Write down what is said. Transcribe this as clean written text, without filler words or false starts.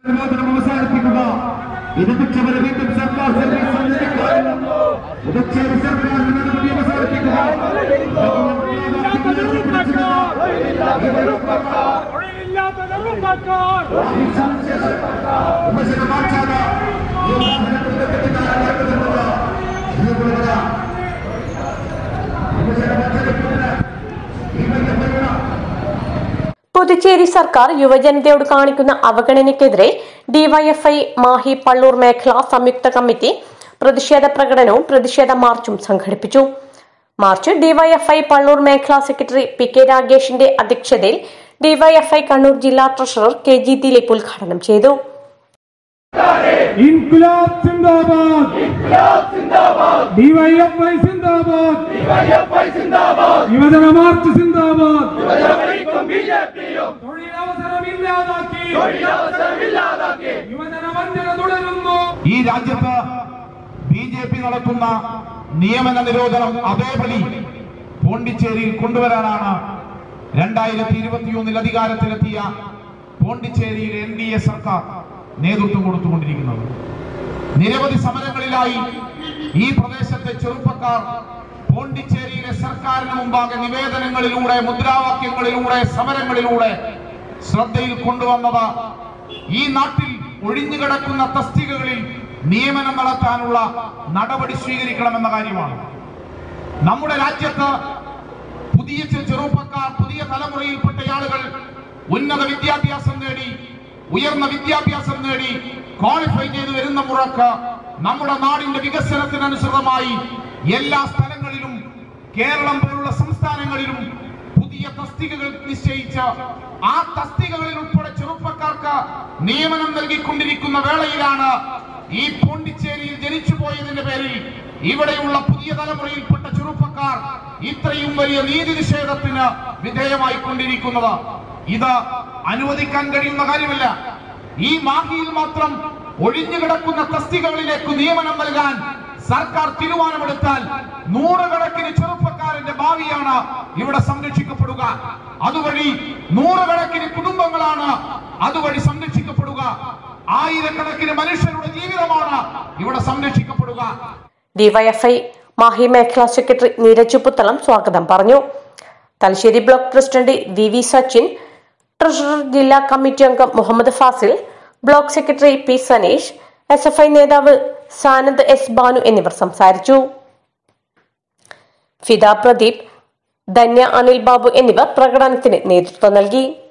പുതുച്ചേരി സർക്കാർ യുവജനതയോട് കാണിക്കുന്ന അവഗണനയ്ക്കെതിരെ ഡിവൈഎഫ്ഐ മാഹി പള്ളൂർ മേഖലാ സംയുക്ത കമ്മിറ്റി പ്രതിഷേധ പ്രകടനവും പ്രതിഷേധ മാർച്ചും സംഘടിപ്പിച്ചു. മാർച്ച് ഡിവൈഎഫ്ഐ പള്ളൂർ മേഖലാ സെക്രട്ടറി PK രാഗേഷിന്റെ അധ്യക്ഷതയിൽ ഡിവൈഎഫ്ഐ കണ്ണൂർ ജില്ലാ ട്രഷറർ KG ദിലീപ് ഉദ്ഘാടനം ചെയ്തു. ഇൻക്ലാബ് സിന്ദാബാദ്, ഡിവൈഎഫ്ഐ സിന്ദാബാദ്, യുവജന മാർച്ച് സിന്ദാബാദ്. യുവജന വഞ്ചന തുടരുന്നു. ഈ രാജ്യത്ത് BJP നടത്തുന്ന നിയമന നിരോധനം അതേപടി പോണ്ടിച്ചേരിയിൽ കൊണ്ടുവരാനാണ് 2021 അധികാരത്തിലെത്തിയ പോണ്ടിച്ചേരിയിൽ NDA സർക്കാർ നേതൃത്വം കൊടുത്തുകൊണ്ടിരിക്കുന്നത്. നിരവധി സമരങ്ങളിലായി ഈ പ്രദേശത്തെ ചെറുപ്പക്കാർ പോണ്ടിച്ചേരിയിലെ സർക്കാരിന് മുമ്പാകെ നിവേദനങ്ങളിലൂടെ, മുദ്രാവാക്യങ്ങളിലൂടെ, സമരങ്ങളിലൂടെ ശ്രദ്ധയിൽ കൊണ്ടുവന്നത് ഈ നാട്ടിൽ ഒഴിഞ്ഞുകിടക്കുന്ന തസ്തികകളിൽ നിയമനം നടത്താനുള്ള നടപടി സ്വീകരിക്കണമെന്ന കാര്യമാണ്. നമ്മുടെ രാജ്യത്ത് പുതിയ ചെറുപ്പക്കാർ, പുതിയ തലമുറയിൽപ്പെട്ട ആളുകൾ ഉന്നത വിദ്യാഭ്യാസം നേടി, ഉയർന്ന വിദ്യാഭ്യാസം നേടി ക്വാളിഫൈ ചെയ്തു വരുന്ന മുറക്ക് നമ്മുടെ നാടിന്റെ വികസനത്തിനനുസൃതമായി എല്ലാ സ്ഥലങ്ങളിലും, കേരളം പോലുള്ള സംസ്ഥാനങ്ങളിലും പുതിയ തസ്തികകൾ നിശ്ചയിച്ച് ആ തസ്തികകളിൽ ഉൾപ്പെടെ ചെറുപ്പക്കാർക്ക് നിയമനം നൽകിക്കൊണ്ടിരിക്കുന്ന വേളയിലാണ് ഈ പോണ്ടിച്ചേരിയിൽ ജനിച്ചു പോയതിന്റെ പേരിൽ ഇവിടെയുള്ള പുതിയ തലമുറയിൽപ്പെട്ട ചെറുപ്പക്കാർ ഇത്രയും വലിയ നീതി നിഷേധത്തിന് വിധേയമായി കൊണ്ടിരിക്കുന്നത്. ഇത് അനുവദിക്കാൻ കഴിയുന്ന കാര്യമല്ല. ഈ മാഹിയിൽ മാത്രം ഒഴിഞ്ഞുകിടക്കുന്ന തസ്തികകളിലേക്ക് നിയമനം നൽകാൻ സർക്കാർ തീരുമാനമെടുത്താൽ നൂറുകണക്കിന് ചെറുപ്പക്കാരന്റെ ഭാവിയാണ് ഇവിടെ സംരക്ഷിക്കപ്പെടുക. അതുവഴി നൂറുകണക്കിന് കുടുംബങ്ങളാണ് അതുവഴി സംരക്ഷിക്കപ്പെടുക. ആയിരക്കണക്കിന് മനുഷ്യരുടെ ജീവിതമാണ് ഇവിടെ സംരക്ഷിക്കപ്പെടുക. ഡിവൈഎഫ്ഐ മാഹി മേഖലാ സെക്രട്ടറി നീരജ് പുത്തളം സ്വാഗതം പറഞ്ഞു. Thalassery block president VV Sachin, treasurer ജില്ലാ കമ്മിറ്റി അംഗം Muhammad Fazil, block secretary P Saneesh, SFI നേതാവ് സാനന്ദ് S ബാനു എന്നിവർ സംസാരിച്ചു. ഫിദ പ്രദീപ്, ധന്യ അനിൽ ബാബു എന്നിവർ പ്രകടനത്തിന് നേതൃത്വം നൽകി.